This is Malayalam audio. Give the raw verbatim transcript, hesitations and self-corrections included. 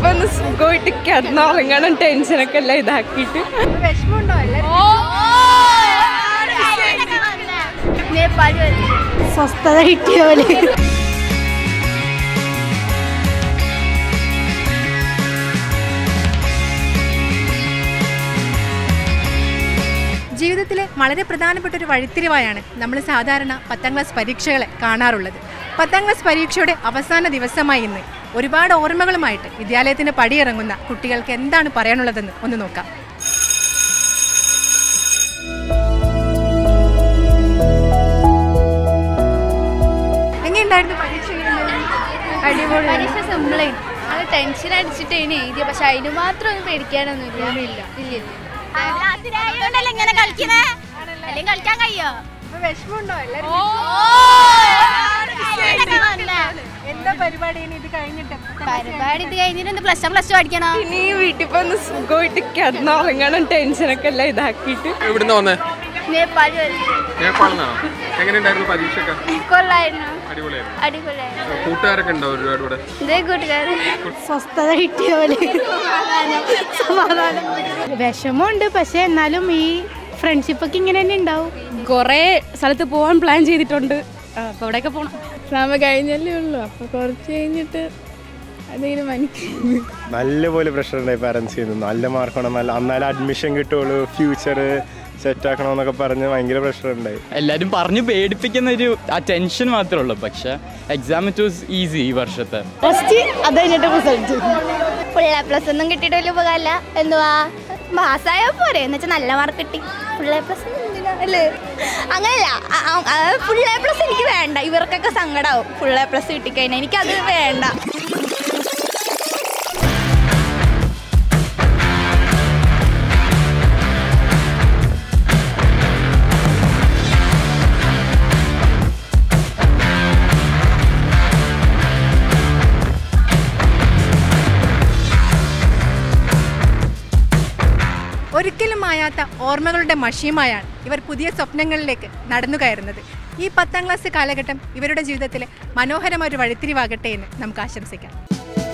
വന്ന് സുഖമായിട്ട് കിടന്നുറങ്ങണം, ടെൻഷനൊക്കെ എല്ലാം ഇതാക്കിയിട്ട്. വിഷമമുണ്ടോ? സ്വസ്ഥത കിട്ടിയ പോലെ. ജീവിതത്തിലെ വളരെ പ്രധാനപ്പെട്ട ഒരു വഴിത്തിരിവായാണ് നമ്മൾ സാധാരണ പത്താം ക്ലാസ് പരീക്ഷകളെ കാണാറുള്ളത്. പത്താം ക്ലാസ് പരീക്ഷയുടെ അവസാന ദിവസമായി ഇന്ന് ഒരുപാട് ഓർമ്മകളുമായിട്ട് വിദ്യാലയത്തിന് പടിയിറങ്ങുന്ന കുട്ടികൾക്ക് എന്താണ് പറയാനുള്ളതെന്ന് ഒന്ന് നോക്കാം. എങ്ങനെയുണ്ടായിരുന്നു പരീക്ഷ? അടിപൊളി. പരീക്ഷ സിമ്പിളേ, അത് ടെൻഷൻ അടിച്ചിട്ട് ഇനി എഴുതിയ, പക്ഷെ അതിന് മാത്രം ഒന്നും പേടിക്കാനൊന്നും ഇല്ല. ഇല്ല ഇങ്ങനെ കളിക്കുന്നേ അല്ലെങ്കിൽ കളിക്കാൻ കഴിയോ? വിഷമമുണ്ടോ? എന്താ പരിപാടി ഇത് കഴിഞ്ഞിട്ട്? പരിപാടി ഇത് കഴിഞ്ഞിട്ട് പ്ലസ് വൺ പ്ലസ് ടു പഠിക്കണം. ഇനി വീട്ടിൽ വന്ന് സുഖമായിട്ട് കിടന്നുറങ്ങണം, ടെൻഷനൊക്കെ എല്ലാം ഇതാക്കിയിട്ട്. എവിടുന്നാ വന്നേ? നേപ്പാളി. നേപ്പാളിന്നാണോ? എങ്ങനെയുണ്ടായിരുന്നു പരീക്ഷയൊക്കെ? കൊള്ളായിരുന്നു, അടിപൊളിയായിരുന്നു. അടിപൊളിയായിരുന്നു. കൂട്ടുകാരൊക്കെ ഉണ്ടോ ഒരുപാട് കൂടെ? ഇതേ കൂട്ടുകാരൻ. സ്വസ്ഥത കിട്ടിയ പോലെ. സമാധാനം. വിഷമമുണ്ട്, പക്ഷെ എന്നാലും ഈ ഫ്രണ്ട്ഷിപ്പൊക്കെ ഇങ്ങനെ തന്നെ ഉണ്ടാവും. കുറേ സ്ഥലത്ത് പോകാൻ പ്ലാൻ ചെയ്തിട്ടുണ്ട്. അപ്പോൾ അവിടെയൊക്കെ പോകണം. എക്സാം കഴിഞ്ഞല്ലേ ഉള്ളൂ, അപ്പോൾ കുറച്ച് കഴിഞ്ഞിട്ട് അതെങ്കിലും മനസ്സിലായി. നല്ലപോലെ പ്രഷർ ഉണ്ടായി പാരൻസിൽ നിന്ന്. നല്ല മാർക്ക് വേണം, നല്ല എന്നാലും അഡ്മിഷൻ കിട്ടുള്ളൂ, ഫ്യൂച്ചർ സെറ്റ് ആക്കണമെന്നൊക്കെ പറഞ്ഞ് ഭയങ്കര പ്രഷർ ഉണ്ടായി. എല്ലാവരും പറഞ്ഞ് പേടിപ്പിക്കുന്ന ഒരു ആ ടെൻഷൻ മാത്രമേ ഉള്ളൂ. പക്ഷെ എക്സാം ഇറ്റ് വാസ് ഈസി ഈ വർഷത്തെ. ഫസ്റ്റ് അത് കഴിഞ്ഞിട്ട് റിസൾട്ട്. ഫുൾ എ പ്ലസ് ഒന്നും കിട്ടിയിട്ട് വലിയ ഉപകാരമില്ല. എന്തുവാ പാസ്സായാൽ പോരെ എന്ന് വെച്ചാൽ നല്ല മാർക്ക് കിട്ടി. ഫുൾ എ പ്ലസ് അല്ലേ? അങ്ങനെയല്ല, ഫുൾ എ പ്ലസ് എനിക്ക് വേണ്ട. ഇവർക്കൊക്കെ സങ്കടമാവും ഫുൾ എ പ്ലസ് കിട്ടിക്കഴിഞ്ഞാൽ. എനിക്കത് വേണ്ട. ഒരിക്കലും മായാത്ത ഓർമ്മകളുടെ മഷിയുമായാണ് ഇവർ പുതിയ സ്വപ്നങ്ങളിലേക്ക് നടന്നു കയറുന്നത്. ഈ പത്താം ക്ലാസ് കാലഘട്ടം ഇവരുടെ ജീവിതത്തിലെ മനോഹരമായ ഒരു വഴിത്തിരിവാകട്ടെ എന്ന് നമുക്ക് ആശംസിക്കാം.